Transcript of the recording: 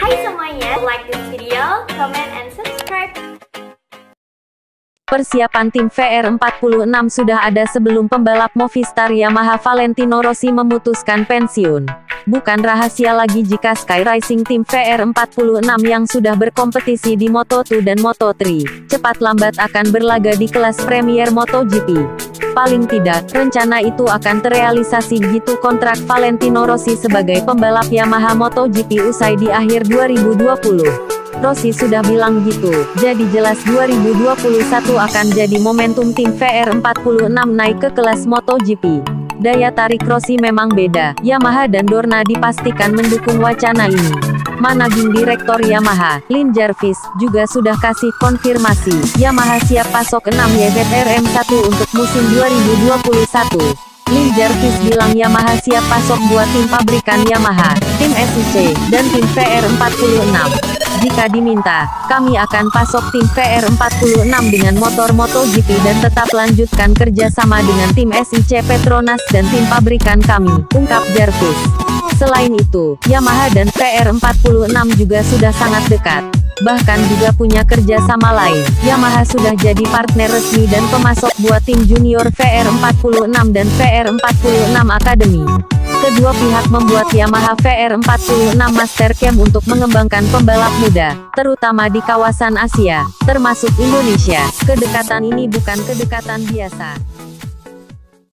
Hai semuanya, like this video, comment, and subscribe. Persiapan tim VR46 sudah ada sebelum pembalap Movistar Yamaha Valentino Rossi memutuskan pensiun. Bukan rahasia lagi jika Sky Racing tim VR46 yang sudah berkompetisi di Moto2 dan Moto3, cepat lambat akan berlaga di kelas Premier MotoGP. Paling tidak, rencana itu akan terrealisasi begitu kontrak Valentino Rossi sebagai pembalap Yamaha MotoGP usai di akhir 2020. Rossi sudah bilang gitu, jadi jelas 2021 akan jadi momentum tim VR46 naik ke kelas MotoGP. Daya tarik Rossi memang beda, Yamaha dan Dorna dipastikan mendukung wacana ini. Managing Direktor Yamaha, Lin Jarvis, juga sudah kasih konfirmasi, Yamaha siap pasok 6 YZR-M1 untuk musim 2021. Lin Jarvis bilang Yamaha siap pasok buat tim pabrikan Yamaha, tim SIC, dan tim VR46. Jika diminta, kami akan pasok tim VR46 dengan motor MotoGP dan tetap lanjutkan kerjasama dengan tim SIC Petronas dan tim pabrikan kami, ungkap Jarvis. Selain itu, Yamaha dan VR46 juga sudah sangat dekat. Bahkan juga punya kerjasama lain. Yamaha sudah jadi partner resmi dan pemasok buat tim junior VR46 dan VR46 Academy. Kedua pihak membuat Yamaha VR46 Master Camp untuk mengembangkan pembalap muda, terutama di kawasan Asia, termasuk Indonesia. Kedekatan ini bukan kedekatan biasa.